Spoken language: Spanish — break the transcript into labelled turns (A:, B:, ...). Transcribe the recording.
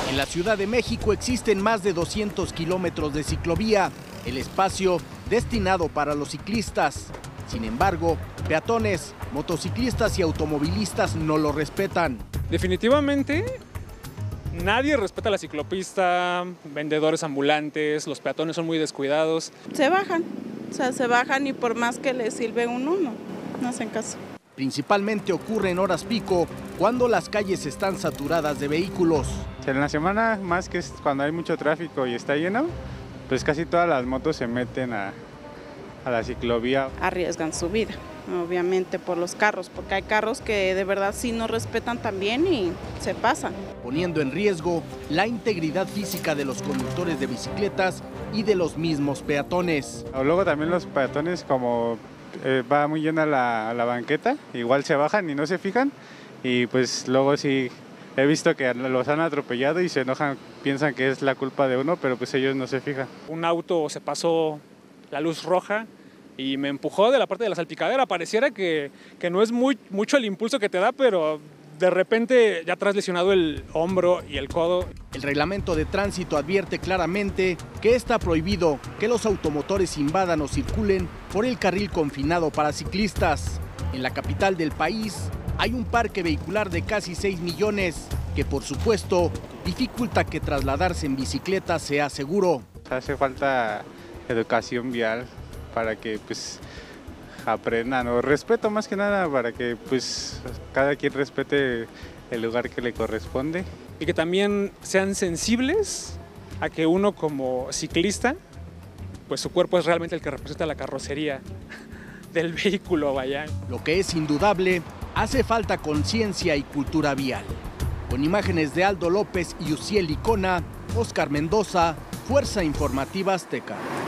A: En la Ciudad de México existen más de 200 kilómetros de ciclovía, el espacio destinado para los ciclistas. Sin embargo, peatones, motociclistas y automovilistas no lo respetan.
B: Definitivamente, nadie respeta la ciclopista, vendedores ambulantes, los peatones son muy descuidados.
C: Se bajan y por más que les sirve uno, no hacen caso.
A: Principalmente ocurre en horas pico, cuando las calles están saturadas de vehículos.
D: En la semana, más que cuando hay mucho tráfico y está lleno, pues casi todas las motos se meten a la ciclovía.
C: Arriesgan su vida, obviamente, por los carros, porque hay carros que de verdad sí no respetan también y se pasan.
A: Poniendo en riesgo la integridad física de los conductores de bicicletas y de los mismos peatones.
D: Luego también los peatones, como va muy llena la banqueta, igual se bajan y no se fijan, y pues luego sí he visto que los han atropellado y se enojan, piensan que es la culpa de uno, pero pues ellos no se fijan.
B: Un auto se pasó la luz roja y me empujó de la parte de la salpicadera. Pareciera que no es mucho el impulso que te da, pero de repente ya traes lesionado el hombro y el codo.
A: El reglamento de tránsito advierte claramente que está prohibido que los automotores invadan o circulen por el carril confinado para ciclistas. En la capital del país hay un parque vehicular de casi 6 millones que, por supuesto, dificulta que trasladarse en bicicleta sea seguro.
D: Hace falta educación vial para que pues aprendan, o respeto más que nada, para que pues cada quien respete el lugar que le corresponde.
B: Y que también sean sensibles a que uno como ciclista, pues su cuerpo es realmente el que representa la carrocería del vehículo, vaya.
A: Lo que es indudable, hace falta conciencia y cultura vial. Con imágenes de Aldo López y Uciel Licona, Oscar Mendoza, Fuerza Informativa Azteca.